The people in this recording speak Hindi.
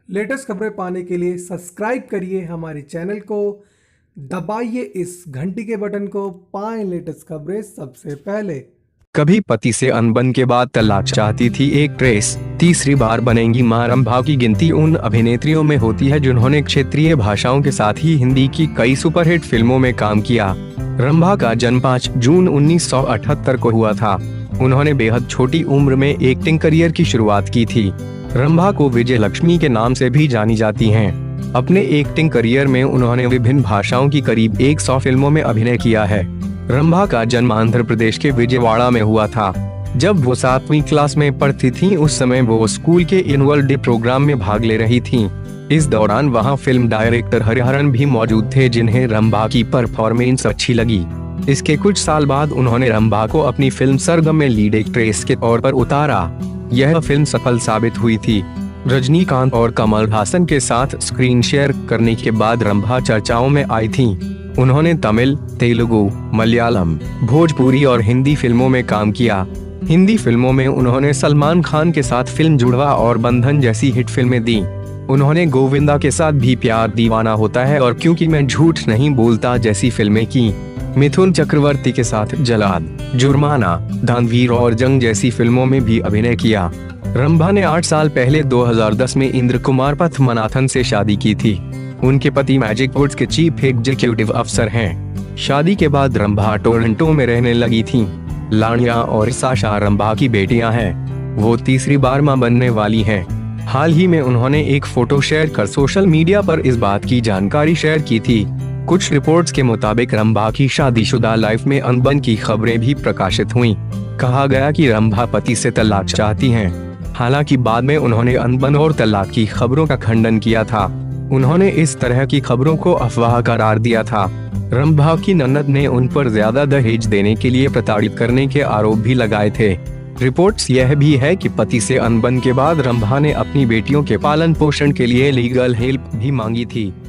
लेटेस्ट खबरें पाने के लिए सब्सक्राइब करिए हमारे चैनल को, दबाइए इस घंटी के बटन को, पाएं लेटेस्ट खबरें सबसे पहले। कभी पति से अनबन के बाद तलाक चाहती थी एक्ट्रेस, तीसरी बार बनेंगी मां। रंभा की गिनती उन अभिनेत्रियों में होती है जिन्होंने क्षेत्रीय भाषाओं के साथ ही हिंदी की कई सुपरहिट फिल्मों में काम किया। रंभा का जन्म 5 जून 1978 को हुआ था। उन्होंने बेहद छोटी उम्र में एक्टिंग करियर की शुरुआत की थी। रंभा को विजय लक्ष्मी के नाम से भी जानी जाती हैं। अपने एक्टिंग करियर में उन्होंने विभिन्न भाषाओं की करीब 100 फिल्मों में अभिनय किया है। रंभा का जन्म आंध्र प्रदेश के विजयवाड़ा में हुआ था। जब वो 7वीं क्लास में पढ़ती थीं, उस समय वो स्कूल के एनुअल डे प्रोग्राम में भाग ले रही थीं। इस दौरान वहां फिल्म डायरेक्टर हरिहरन भी मौजूद थे, जिन्हें रंभा की परफॉर्मेंस अच्छी लगी। इसके कुछ साल बाद उन्होंने रंभा को अपनी फिल्म सरगम में लीड एक्ट्रेस के तौर पर उतारा। यह फिल्म सफल साबित हुई थी। रजनीकांत और कमल हासन के साथ स्क्रीन शेयर करने के बाद रंभा चर्चाओं में आई थीं। उन्होंने तमिल, तेलुगु, मलयालम, भोजपुरी और हिंदी फिल्मों में काम किया। हिंदी फिल्मों में उन्होंने सलमान खान के साथ फिल्म जुड़वा और बंधन जैसी हिट फिल्में दी। उन्होंने गोविंदा के साथ भी प्यार दीवाना होता है और क्योंकि मैं झूठ नहीं बोलता जैसी फिल्में की। मिथुन चक्रवर्ती के साथ जलाद, जुर्माना, दानवीर और जंग जैसी फिल्मों में भी अभिनय किया। रंभा ने 8 साल पहले 2010 में इंद्र कुमार पद्मनाथन से शादी की थी। उनके पति मैजिक वुड्स के चीफ एग्जीक्यूटिव अफसर हैं। शादी के बाद रंभा टोरंटो में रहने लगी थीं। लानिया और साशा रंभा की बेटियां हैं। वो तीसरी बार मां बनने वाली हैं। हाल ही में उन्होंने एक फोटो शेयर कर सोशल मीडिया पर इस बात की जानकारी शेयर की थी। कुछ रिपोर्ट्स के मुताबिक रंभा की शादीशुदा लाइफ में अनबन की खबरें भी प्रकाशित हुईं। कहा गया कि रंभा पति से तलाक चाहती हैं। हालांकि बाद में उन्होंने अनबन और तलाक की खबरों का खंडन किया था। उन्होंने इस तरह की खबरों को अफवाह करार दिया था। रंभा की ननद ने उन पर ज्यादा दहेज देने के लिए प्रताड़ित करने के आरोप भी लगाए थे। रिपोर्ट्स यह भी है कि पति से अनबन के बाद रंभा ने अपनी बेटियों के पालन पोषण के लिए लीगल हेल्प भी मांगी थी।